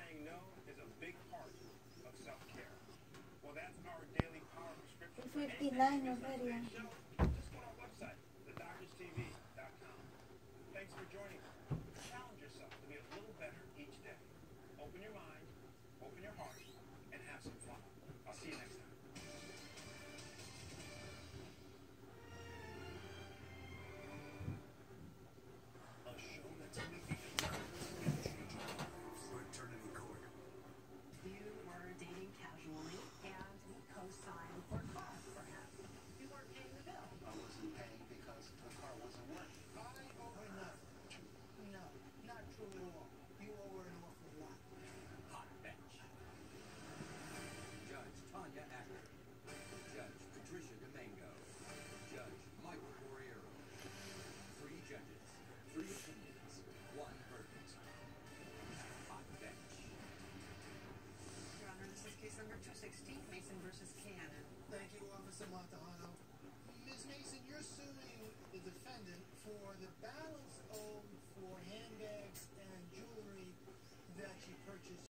saying no is a big part of self-care. Well, that's our daily power prescription. 59 already. Just go to our website, thedoctorstv.com. Thanks for joining us. Challenge yourself to be a little better each day. Open your mind, open your heart, and have some fun. I'll see you next time. A show that's making and changing lives. Fraternity Court. You were dating casually and co-signed for a car, perhaps. You weren't paying the bill. I wasn't paying because the car wasn't working. I owe her nothing. No, not true at all. You owe her an awful lot. Hot bench. Judge Tanya Acker. Judge Patricia Domingo. Judge Michael Corriero. 3 judges, 3 opinions, 1 verdict. Hot bench. Your Honor, this is case number 216, Mason versus Cannon. Thank you, Officer Montahano. Ms. Mason, you're suing the defendant for the balance owed for handbags and jewelry that she purchased